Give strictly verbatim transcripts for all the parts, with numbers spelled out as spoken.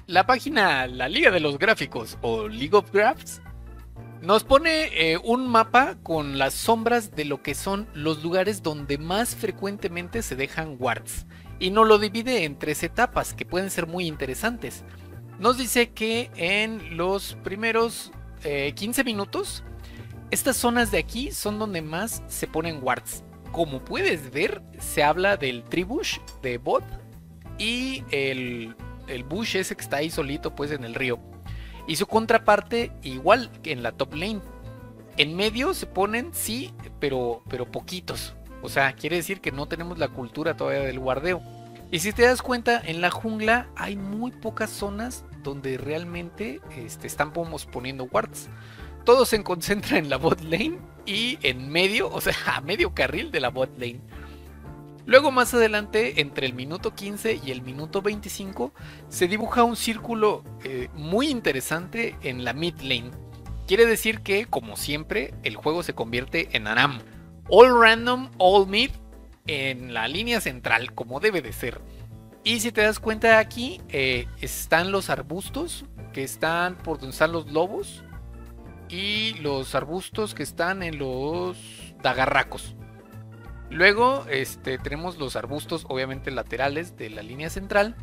La página La Liga de los Gráficos o League of Graphs nos pone eh, un mapa con las sombras de lo que son los lugares donde más frecuentemente se dejan wards y nos lo divide en tres etapas que pueden ser muy interesantes. Nos dice que en los primeros eh, quince minutos estas zonas de aquí son donde más se ponen wards. Como puedes ver, se habla del tribush de bot y el, el bush ese que está ahí solito pues en el río. Y su contraparte igual que en la top lane. En medio se ponen, sí, pero, pero poquitos. O sea, quiere decir que no tenemos la cultura todavía del guardeo. Y si te das cuenta, en la jungla hay muy pocas zonas donde realmente este, estamos poniendo wards. Todo se concentra en la bot lane y en medio, o sea, a medio carril de la bot lane. Luego más adelante, entre el minuto quince y el minuto veinticinco, se dibuja un círculo eh, muy interesante en la mid lane. Quiere decir que, como siempre, el juego se convierte en ARAM. All random, all mid, en la línea central, como debe de ser. Y si te das cuenta aquí, eh, están los arbustos, que están por donde están los lobos. Y los arbustos que están en los dagarracos. Luego este, tenemos los arbustos obviamente laterales de la línea central.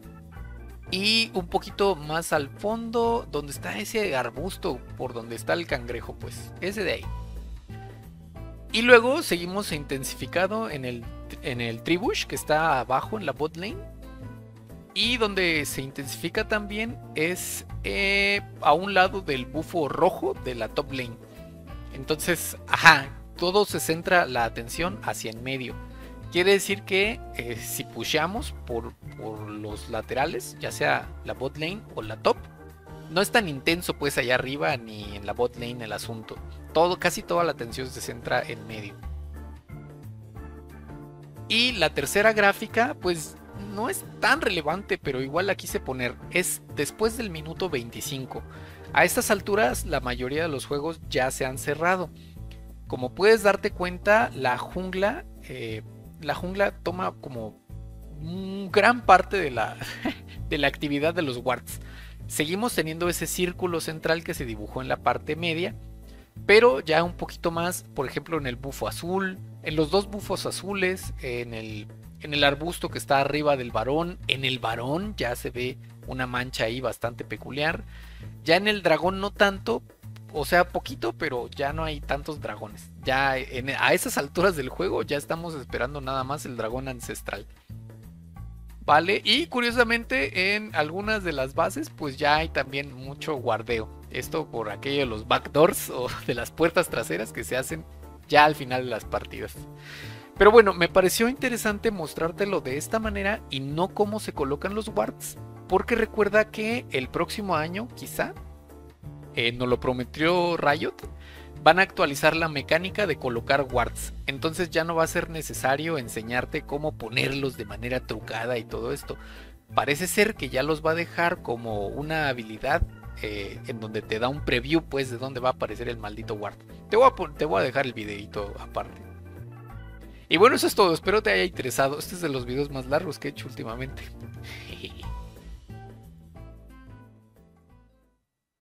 Y un poquito más al fondo, donde está ese arbusto, por donde está el cangrejo, pues ese de ahí. Y luego seguimos intensificado en el, en el tribush que está abajo en la bot lane. Y donde se intensifica también es eh, a un lado del bufo rojo de la top lane. Entonces, ajá, todo se centra la atención hacia en medio. Quiere decir que eh, si pusheamos por, por los laterales, ya sea la bot lane o la top, no es tan intenso pues allá arriba ni en la bot lane el asunto. Todo, casi toda la atención se centra en medio. Y la tercera gráfica, pues no es tan relevante, pero igual la quise poner. Es después del minuto veinticinco. A estas alturas la mayoría de los juegos ya se han cerrado. Como puedes darte cuenta, la jungla, eh, la jungla toma como gran parte de la, de la actividad de los wards. Seguimos teniendo ese círculo central que se dibujó en la parte media, pero ya un poquito más, por ejemplo en el bufo azul, en los dos bufos azules, en el, en el arbusto que está arriba del varón, en el varón ya se ve una mancha ahí bastante peculiar, ya en el dragón no tanto, o sea poquito, pero ya no hay tantos dragones, ya en, a esas alturas del juego ya estamos esperando nada más el dragón ancestral. Vale, y curiosamente en algunas de las bases pues ya hay también mucho guardeo. Esto por aquello de los backdoors o de las puertas traseras que se hacen ya al final de las partidas. Pero bueno, me pareció interesante mostrártelo de esta manera y no cómo se colocan los wards, porque recuerda que el próximo año quizá, eh, nos lo prometió Riot, van a actualizar la mecánica de colocar wards. Entonces ya no va a ser necesario enseñarte cómo ponerlos de manera trucada y todo esto. Parece ser que ya los va a dejar como una habilidad eh, en donde te da un preview pues de dónde va a aparecer el maldito ward. Te voy a, te voy a dejar el videito aparte. Y bueno, eso es todo. Espero te haya interesado. Este es de los videos más largos que he hecho últimamente.